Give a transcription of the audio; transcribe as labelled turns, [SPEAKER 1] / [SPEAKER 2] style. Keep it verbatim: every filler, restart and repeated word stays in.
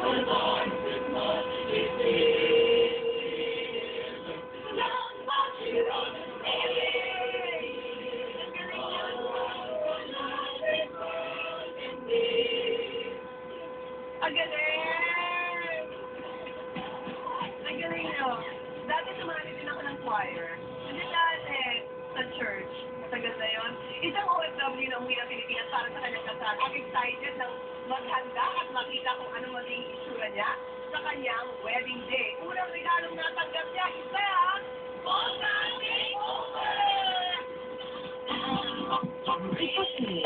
[SPEAKER 1] Ang galing! Ang galing nyo. Dati sumali din ako ng choir. Hindi dati sa church. Matagal na yun. Isang O F W na umuwi ng Pilipinas para sa kanyang kasal. Ang excited ng maghanda at makita kung ano maging itsura niya sa kanyang wedding day. Unang regalong natanggap niya, isa, Bongga Takeover!